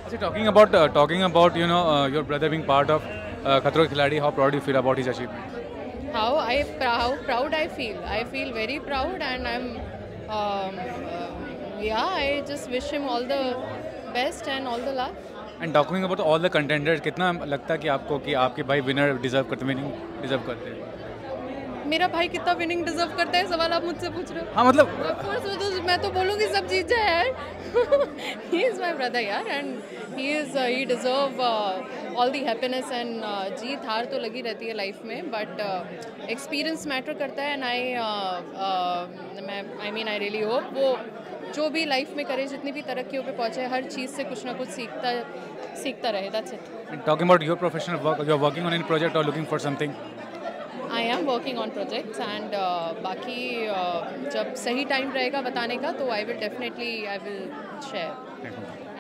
So talking about your brother being part of Khatro Ke Khiladi, how proud you feel about his achievement? How proud I feel. I feel very proud, and yeah. I just wish him all the best and all the luck. And talking about all the contenders, कितना लगता है कि आपको कि आपके भाई winner deserve करते, winning deserve करते हैं? मेरा भाई कितना विनिंग डिजर्व करता है, सवाल आप मुझसे पूछ रहे हो? हाँ मतलब Of course, वो तो मैं तो बोलूँगी सब जीत जाए यार. He is my brother यार, and he deserve all the happiness and जीत हार तो लगी रहती है लाइफ में, but experience matter करता है, and I mean I really hope वो जो भी लाइफ में करे, जितनी भी तरक्कियों पे पहुँचे, हर चीज़ से कुछ ना कुछ सीखता रहे. That's it. talking about your professional work, you are working on any project or looking for something? I am working on projects, and बाकी जब सही टाइम रहेगा बताने का तो I will share.